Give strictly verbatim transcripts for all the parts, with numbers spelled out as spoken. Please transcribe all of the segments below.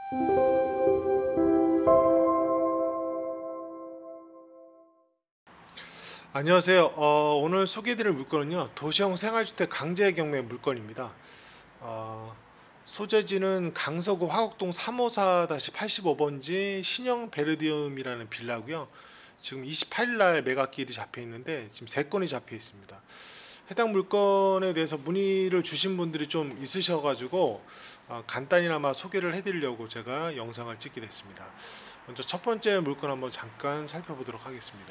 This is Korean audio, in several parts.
안녕하세요. 어, 오늘 소개해드릴 물건은요, 도시형 생활주택 강제 경매 물건입니다. 어, 소재지는 강서구 화곡동 삼오사 팔십오 번지 신형 베르디움이라는 빌라고요. 지금 이십팔 일 날 매각일이 잡혀 있는데 지금 세 건이 잡혀 있습니다. 해당 물건에 대해서 문의를 주신 분들이 좀 있으셔가지고 어, 간단히나마 소개를 해드리려고 제가 영상을 찍게 됐습니다. 먼저 첫 번째 물건 한번 잠깐 살펴보도록 하겠습니다.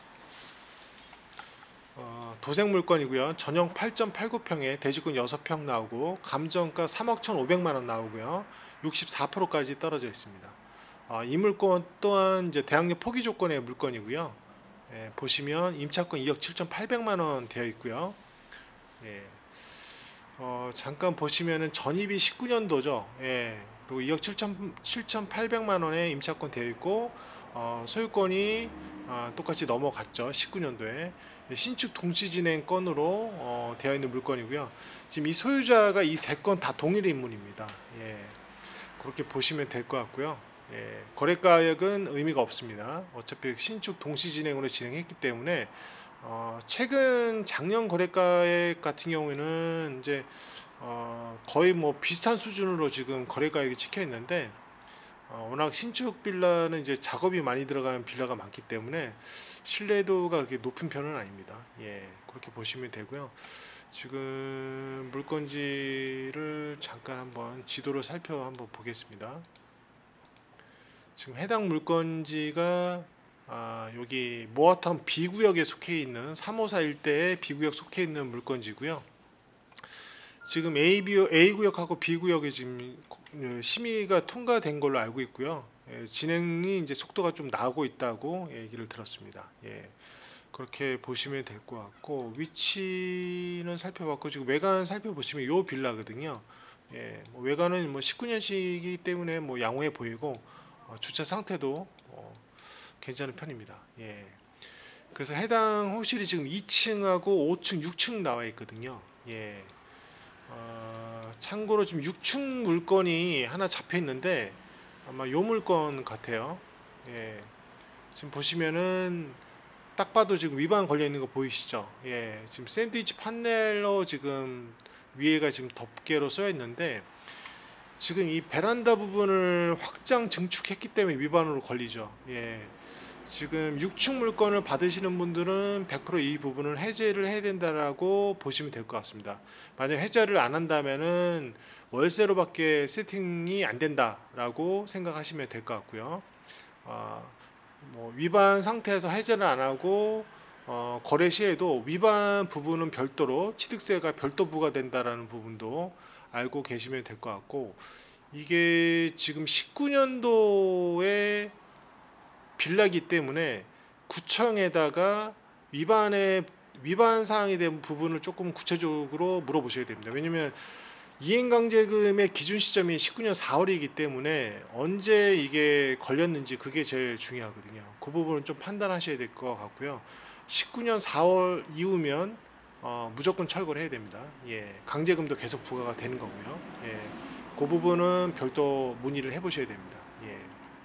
어, 도색 물건이고요. 전용 팔 점 팔구 평에 대지권 여섯 평 나오고 감정가 삼억 천오백만 원 나오고요. 육십사 퍼센트까지 떨어져 있습니다. 어, 이 물건 또한 이제 대항력 포기 조건의 물건이고요. 예, 보시면 임차권 이억 칠천팔백만 원 되어 있고요. 예, 어, 잠깐 보시면은 전입이 십구 년도죠. 예, 그리고 이억 칠천팔백만 원에 임차권 되어 있고 어, 소유권이 아, 똑같이 넘어갔죠. 십구 년도에 신축 동시진행 건으로 어, 되어 있는 물건이고요. 지금 이 소유자가 이 세 건 다 동일 인물입니다. 예, 그렇게 보시면 될 것 같고요. 예, 거래가액은 의미가 없습니다. 어차피 신축 동시진행으로 진행했기 때문에 어, 최근 작년 거래가액 같은 경우에는 이제 어, 거의 뭐 비슷한 수준으로 지금 거래가액이 찍혀 있는데 어, 워낙 신축 빌라는 이제 작업이 많이 들어가는 빌라가 많기 때문에 신뢰도가 그렇게 높은 편은 아닙니다. 예, 그렇게 보시면 되고요. 지금 물건지를 잠깐 한번 지도를 살펴 한번 보겠습니다. 지금 해당 물건지가 아, 여기 모아타운 B구역에 속해 있는 삼오사 일대에 B구역 속해 있는 물건지고요. 지금 A, B, A구역하고 B구역에 지금 심의가 통과된 걸로 알고 있고요. 예, 진행이 이제 속도가 좀 나고 있다고 얘기를 들었습니다. 예, 그렇게 보시면 될 것 같고 위치는 살펴봤고 지금 외관 살펴보시면 요 빌라거든요. 예, 뭐 외관은 뭐 십구 년식이기 때문에 뭐 양호해 보이고 어, 주차 상태도 어, 괜찮은 편입니다. 예, 그래서 해당 호실이 지금 이 층하고 오 층, 육 층 나와 있거든요. 예. 어, 참고로 지금 육 층 물건이 하나 잡혀 있는데 아마 요 물건 같아요. 예, 지금 보시면은 딱 봐도 지금 위반 걸려 있는 거 보이시죠? 예, 지금 샌드위치 판넬로 지금 위에가 지금 덮개로 써 있는데 지금 이 베란다 부분을 확장 증축했기 때문에 위반으로 걸리죠. 예, 지금 육 층 물건을 받으시는 분들은 백 퍼센트 이 부분을 해제를 해야 된다라고 보시면 될 것 같습니다. 만약 해제를 안 한다면은 월세로밖에 세팅이 안 된다라고 생각하시면 될 것 같고요. 어, 뭐 위반 상태에서 해제를 안 하고 어, 거래 시에도 위반 부분은 별도로 취득세가 별도 부과된다라는 부분도 알고 계시면 될 것 같고 이게 지금 십구 년도에 빌라기 때문에 구청에다가 위반의 위반 사항에 대한 부분을 조금 구체적으로 물어보셔야 됩니다. 왜냐면 이행강제금의 기준 시점이 십구 년 사월이기 때문에 언제 이게 걸렸는지 그게 제일 중요하거든요. 그 부분은 좀 판단하셔야 될 것 같고요. 십구 년 사월 이후면 어, 무조건 철거를 해야 됩니다. 예, 강제금도 계속 부과가 되는 거고요. 예, 그 부분은 별도 문의를 해보셔야 됩니다. 예.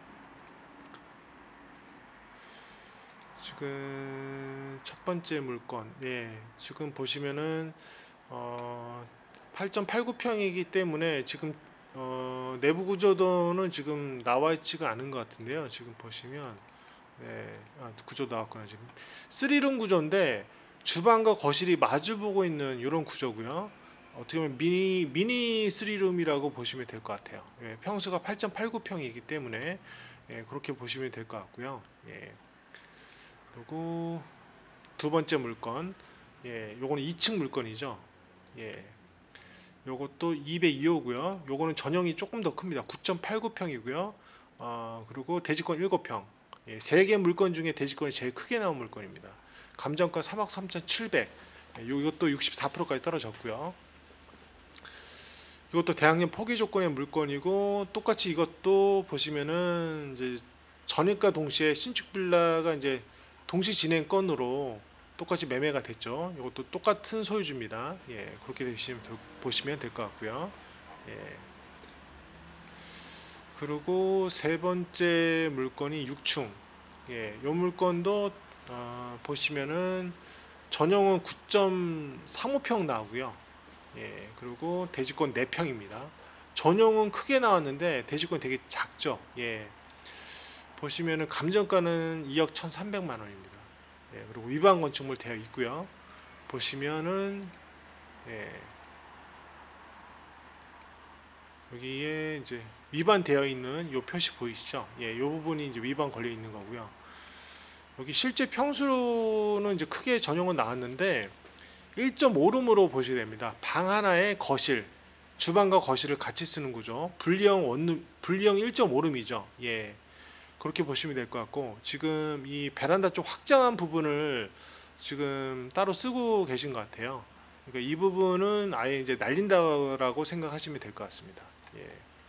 지금 첫 번째 물건, 예, 지금 보시면은 어, 팔 점 팔구 평이기 때문에 지금 어, 내부 구조도는 지금 나와 있지가 않은 것 같은데요. 지금 보시면 네, 아, 구조 나왔구나. 지금 쓰리룸 구조인데 주방과 거실이 마주보고 있는 이런 구조고요. 어떻게 보면 미니 미니 쓰리룸이라고 보시면 될 것 같아요. 예, 평수가 팔 점 팔구 평이기 때문에 예, 그렇게 보시면 될 것 같고요. 예. 그리고 두 번째 물건, 예, 요거는 이 층 물건이죠. 예, 요것도 이백이 호고요. 요거는 전용이 조금 더 큽니다. 구 점 팔구 평이고요. 어, 그리고 대지권 일곱 평. 예, 세 개 물건 중에 대지권이 제일 크게 나온 물건입니다. 감정가 삼억 삼천칠백. 예, 이것도 육십사 퍼센트까지 떨어졌고요. 이것도 대항력 포기 조건의 물건이고 똑같이 이것도 보시면은 이제 전입과 동시에 신축 빌라가 이제 동시 진행 건으로 똑같이 매매가 됐죠. 이것도 똑같은 소유주입니다. 예, 그렇게 되시면 보시면 될 것 같고요. 예. 그리고 세 번째 물건이 육 층. 예, 요 물건도 어, 보시면은 전용은 구 점 삼오 평 나오고요. 예, 그리고 대지권 네 평입니다. 전용은 크게 나왔는데 대지권 되게 작죠. 예, 보시면은 감정가는 이억 천삼백만 원입니다. 예, 그리고 위반 건축물 되어 있고요. 보시면은 예, 여기에 이제 위반되어 있는 요 표시 보이시죠? 예, 요 부분이 이제 위반 걸려 있는 거고요. 여기 실제 평수는 이제 크게 전용은 나왔는데 일 점 오 룸으로 보시게 됩니다. 방 하나에 거실, 주방과 거실을 같이 쓰는 구조. 분리형 원룸, 분리형 일 점 오 룸이죠. 예, 그렇게 보시면 될 것 같고, 지금 이 베란다 쪽 확장한 부분을 지금 따로 쓰고 계신 것 같아요. 그러니까 이 부분은 아예 이제 날린다라고 생각하시면 될 것 같습니다. 예.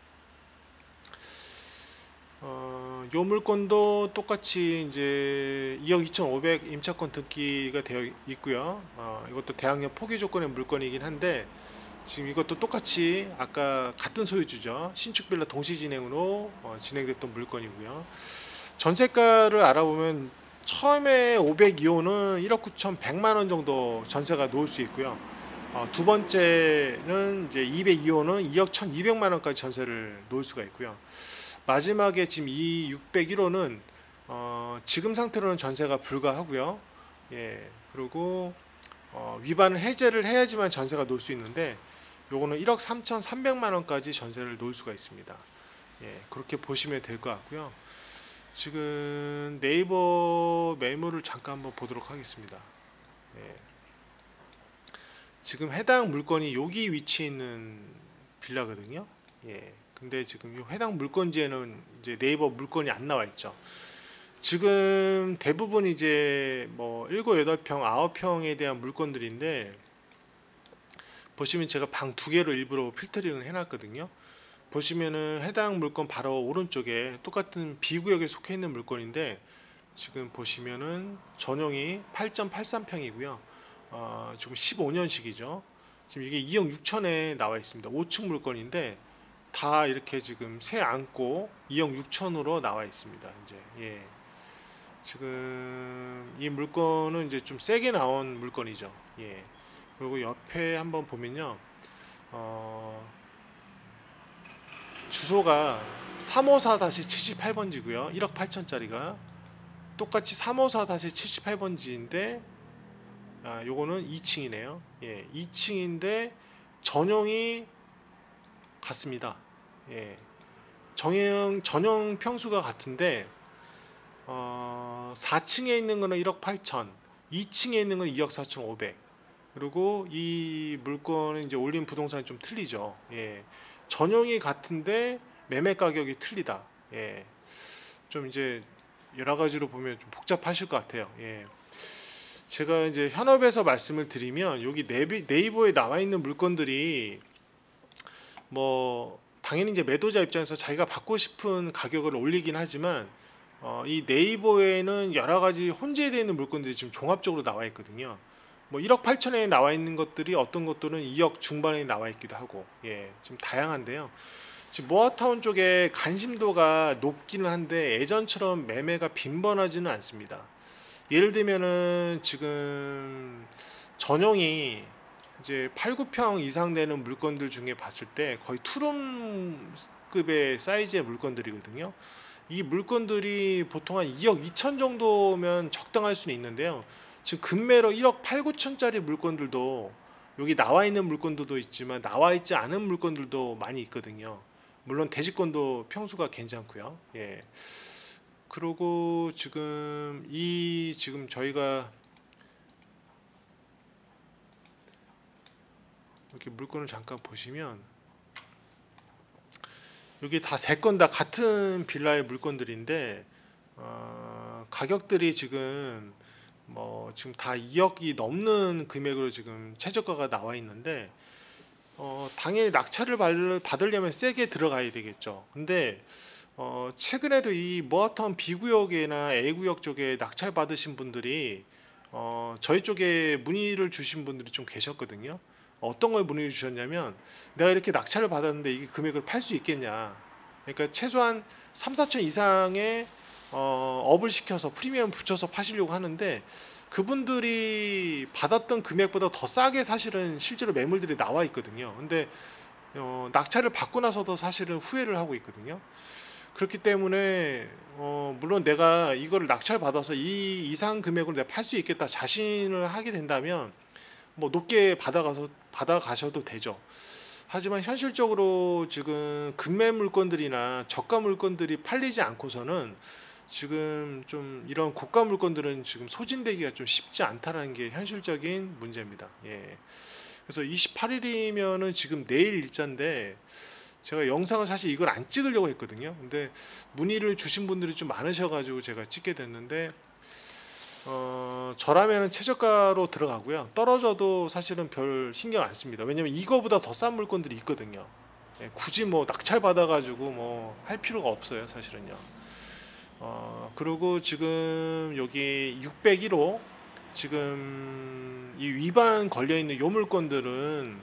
어, 요 물건도 똑같이 이제 이억 이천오백 임차권 등기가 되어 있고요. 어, 이것도 대항력 포기 조건의 물건이긴 한데 지금 이것도 똑같이 아까 같은 소유주죠. 신축 빌라 동시 진행으로 어, 진행됐던 물건이고요. 전세가를 알아보면 처음에 오백이 호는 일억 구천백만 원 정도 전세가 놓을 수 있고요. 어, 두 번째는 이제 이백이 호는 이억 천이백만 원까지 전세를 놓을 수가 있고요. 마지막에 지금 이 육백일 호는 어, 지금 상태로는 전세가 불가하고요. 예, 그리고 어, 위반을 해제를 해야지만 전세가 놓을 수 있는데 요거는 일억 삼천삼백만 원까지 전세를 놓을 수가 있습니다. 예, 그렇게 보시면 될 것 같고요. 지금 네이버 매물을 잠깐 한번 보도록 하겠습니다. 예, 지금 해당 물건이 여기 위치해 있는 빌라거든요. 예, 근데 지금 이 해당 물건지에는 이제 네이버 물건이 안 나와 있죠. 지금 대부분 이제 뭐 일곱, 여덟 평, 아홉 평에 대한 물건들인데 보시면 제가 방 두 개로 일부러 필터링을 해놨거든요. 보시면은 해당 물건 바로 오른쪽에 똑같은 B구역에 속해 있는 물건인데 지금 보시면은 전용이 팔 점 팔삼 평이고요. 어, 지금 십오 년식이죠. 지금 이게 이억 육천에 나와 있습니다. 오 층 물건인데 다 이렇게 지금 새 안고 이억 육천으로 나와 있습니다. 이제 예. 지금 이 물건은 이제 좀 세게 나온 물건이죠. 예. 그리고 옆에 한번 보면요. 어, 주소가 삼오사 칠십팔 번지고요. 일억 팔천짜리가 똑같이 삼오사 칠십팔 번지인데 아, 요거는 이 층이네요. 예, 이 층인데 전용이 같습니다. 예, 정형 전용 평수가 같은데 어, 사 층에 있는 거는 일억 팔천, 이 층에 있는 건 이억 사천오백. 그리고 이 물건은 이제 올린 부동산이 좀 틀리죠. 예, 전용이 같은데 매매 가격이 틀리다. 예, 좀 이제 여러 가지로 보면 좀 복잡하실 것 같아요. 예. 제가 이제 현업에서 말씀을 드리면 여기 네비, 네이버에 나와 있는 물건들이 뭐 당연히 이제 매도자 입장에서 자기가 받고 싶은 가격을 올리긴 하지만 어, 이 네이버에는 여러 가지 혼재되어 있는 물건들이 지금 종합적으로 나와 있거든요. 뭐 일억 팔천에 나와 있는 것들이 어떤 것들은 이억 중반에 나와 있기도 하고 예, 좀 다양한데요. 지금 모아타운 쪽에 관심도가 높기는 한데 예전처럼 매매가 빈번하지는 않습니다. 예를 들면은 지금 전용이 이제 팔, 구 평 이상 되는 물건들 중에 봤을 때 거의 투룸급의 사이즈의 물건들이거든요. 이 물건들이 보통 한 이억 이천 정도면 적당할 수는 있는데요. 지금 금매로 일억 팔, 구천짜리 물건들도 여기 나와 있는 물건들도 있지만 나와 있지 않은 물건들도 많이 있거든요. 물론 대지권도 평수가 괜찮고요. 예. 그리고 지금 이 지금 저희가 이렇게 물건을 잠깐 보시면 여기 다 세 건 다 같은 빌라의 물건들인데 어, 가격들이 지금 뭐 지금 다 이억이 넘는 금액으로 지금 최저가가 나와 있는데 어, 당연히 낙찰을 받으려면 세게 들어가야 되겠죠. 근데 어, 최근에도 이 모아타운 B구역이나 A구역 쪽에 낙찰 받으신 분들이 어, 저희 쪽에 문의를 주신 분들이 좀 계셨거든요. 어떤 걸 문의 주셨냐면 내가 이렇게 낙찰을 받았는데 이게 금액을 팔 수 있겠냐. 그러니까 최소한 삼, 사천 이상의 어, 업을 시켜서 프리미엄 붙여서 파시려고 하는데 그분들이 받았던 금액보다 더 싸게 사실은 실제로 매물들이 나와 있거든요. 근데 어, 낙찰을 받고 나서도 사실은 후회를 하고 있거든요. 그렇기 때문에 어, 물론 내가 이거를 낙찰 받아서 이 이상 금액으로 내가 팔 수 있겠다 자신을 하게 된다면 뭐 높게 받아가서 받아가셔도 되죠. 하지만 현실적으로 지금 금매 물건들이나 저가 물건들이 팔리지 않고서는 지금 좀 이런 고가 물건들은 지금 소진되기가 좀 쉽지 않다라는 게 현실적인 문제입니다. 예. 그래서 이십팔 일이면은 지금 내일 일자인데 제가 영상을 사실 이걸 안 찍으려고 했거든요. 근데 문의를 주신 분들이 좀 많으셔가지고 제가 찍게 됐는데 어, 저라면은 최저가로 들어가고요. 떨어져도 사실은 별 신경 안 씁니다. 왜냐면 이거보다 더 싼 물건들이 있거든요. 예, 굳이 뭐 낙찰 받아가지고 뭐 할 필요가 없어요, 사실은요. 어, 그리고 지금 여기 육백일 호 지금 이 위반 걸려 있는 요 물건들은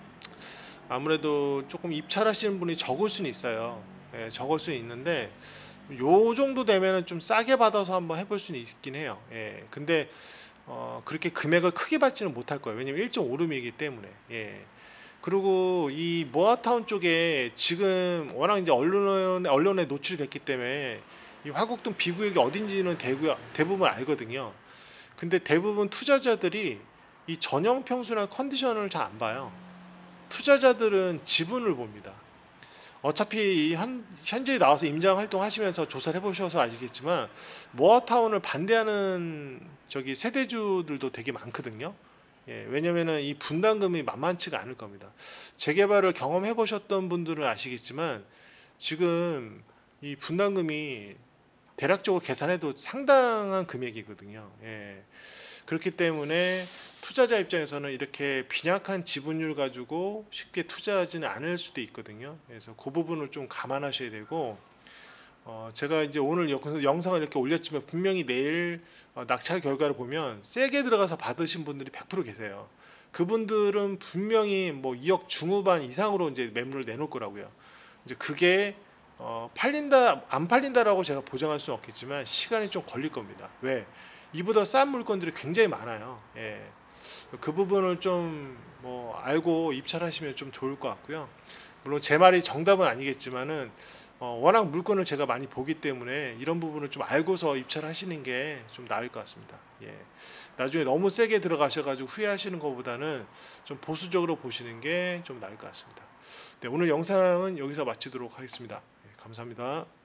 아무래도 조금 입찰하시는 분이 적을 수는 있어요. 예, 적을 수는 있는데 요 정도 되면은 좀 싸게 받아서 한번 해볼 수는 있긴 해요. 예, 근데 어, 그렇게 금액을 크게 받지는 못할 거예요. 왜냐면 일 점 오름이기 때문에. 예. 그리고 이 모아타운 쪽에 지금 워낙 이제 언론에, 언론에 노출이 됐기 때문에 이 화곡동 비구역이 어딘지는 대구, 대부분 알거든요. 근데 대부분 투자자들이 이 전용 평수나 컨디션을 잘 안 봐요. 투자자들은 지분을 봅니다. 어차피 현, 현재 나와서 임장 활동 하시면서 조사를 해보셔서 아시겠지만 모아타운을 반대하는 저기 세대주들도 되게 많거든요. 예, 왜냐면은 이 분담금이 만만치가 않을 겁니다. 재개발을 경험해 보셨던 분들은 아시겠지만 지금 이 분담금이 대략적으로 계산해도 상당한 금액이거든요. 예. 그렇기 때문에 투자자 입장에서는 이렇게 빈약한 지분율 가지고 쉽게 투자하지는 않을 수도 있거든요. 그래서 그 부분을 좀 감안하셔야 되고, 어 제가 이제 오늘 여기서 영상을 이렇게 올렸지만 분명히 내일 어 낙찰 결과를 보면 세게 들어가서 받으신 분들이 백 퍼센트 계세요. 그분들은 분명히 뭐 이억 중후반 이상으로 이제 매물을 내놓을 거라고요. 이제 그게 어 팔린다 안 팔린다라고 제가 보장할 수는 없겠지만 시간이 좀 걸릴 겁니다. 왜? 이보다 싼 물건들이 굉장히 많아요. 예. 그 부분을 좀 뭐 알고 입찰하시면 좀 좋을 것 같고요. 물론 제 말이 정답은 아니겠지만은 어 워낙 물건을 제가 많이 보기 때문에 이런 부분을 좀 알고서 입찰하시는 게 좀 나을 것 같습니다. 예. 나중에 너무 세게 들어가셔가지고 후회하시는 것보다는 좀 보수적으로 보시는 게 좀 나을 것 같습니다. 네, 오늘 영상은 여기서 마치도록 하겠습니다. 예, 감사합니다.